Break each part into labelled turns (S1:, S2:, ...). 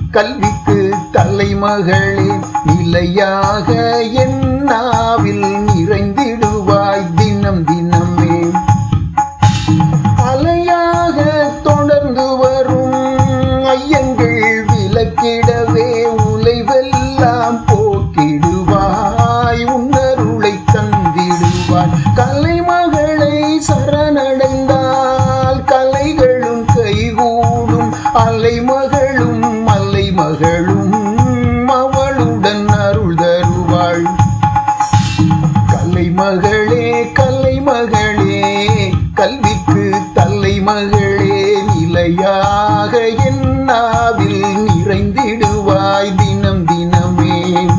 S1: கல்விக்கு தலைமகளே நிலையாக என் நாவில் நிறைந்திடுவாய் தினம் தினமே. அலையாக தொடர்ந்து வரும் ஐயங்கள் விலக்கிடவே உலைவெல்லாம் போக்கிடுவாய் உன்னருளை தந்திடுவாய். கலைமகளை சரணடைந்தால் கலைகளும் கைகூடும் அலைமகளும் மலைமகளும் அவளுடன் அருள் தருவாள். கலைமகளே கலைமகளே கல்விக்கு தலைமகளே நிலையாக என் நாவில் நிறைந்திடுவாய் தினம் தினமே.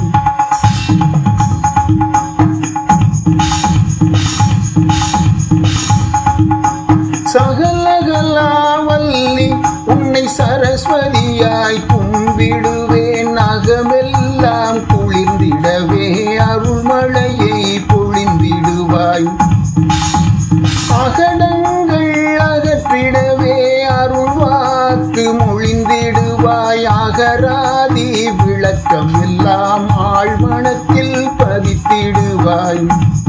S1: சகலகலாவல்லி உன்னை சரஸ்வதியாய் கும்பிடுவேன். அகமெல்லாம் குளிர்ந்திடவே அருள்மழையை பொழிந்திடுவாய். அகடங்கள் அகற்றிடவே அருள்வாக்கு மொழிந்திடுவாய். அகராதி விளக்கம் எல்லாம் ஆழ்மனத்தில் பதித்திடுவாய்.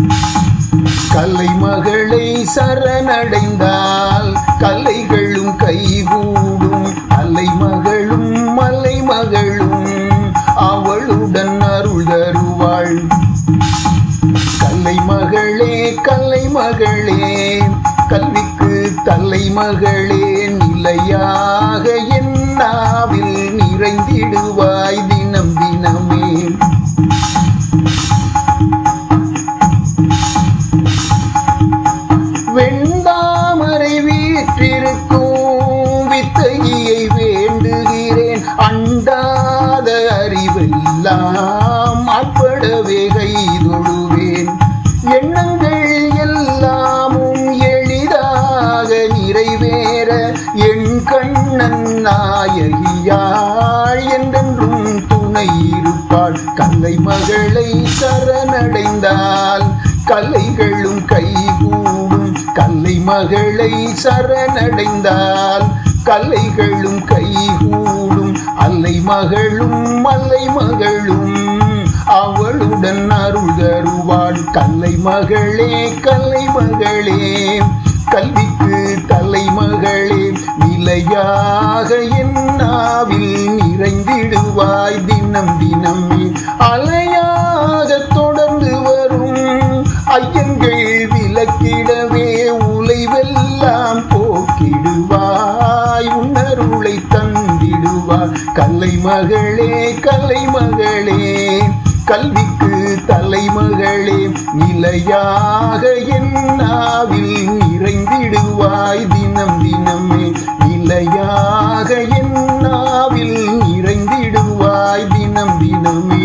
S1: கலைமகளை சரணடைந்தால் கலைகளும் கைகூடும் அலைமகளும் மலைமகளும் அவளுடன் அருள் தருவாள். கலைமகளே கலைமகளே கல்விக்கு தலைமகளே நிலையாக என் நாவில் நிறைந்திடுவாய் தினம் தினமே. வெண்தாமரை வீற்றிருக்கும் வித்தகியை வேண்டுகிறேன். அண்டாத அறிவெல்லாம் ஆட்படவே கைதொழுவேன். எண்ணங்கள் எல்லாமும் எளிதாக நிறைவேற என் கண்ணன் நாயகியாள் என்றென்றும் துணை இருப்பாள். கலைமகளை சரணடைந்தால் கலைகளும் கைகூடும். கலைமகளை சரணடைந்தால் கலைகளும் கைகூடும் அலைமகளும் மலைமகளும் அவளுடன் அருள் தருவாள். கலைமகளே கலைமகளே கல்விக்கு தலைமகளே நிலையாக என் நாவில் நிறைந்திடுவாய் தினம் தினமே. அலையாக தொடர்ந்து வரும் ஐயங்கள் விலக்கிடவே உலைவெல்லாம் போக்கிடுவாய் உன்னருளை தந்திடுவாய். கலைமகளே கலைமகளே கல்விக்கு தலைமகளே நிலையாக என் நாவில் நிறைந்திடுவாய் தினம் தினமே. நிலையாக என் நாவில் நிறைந்திடுவாய் தினம் தினமே.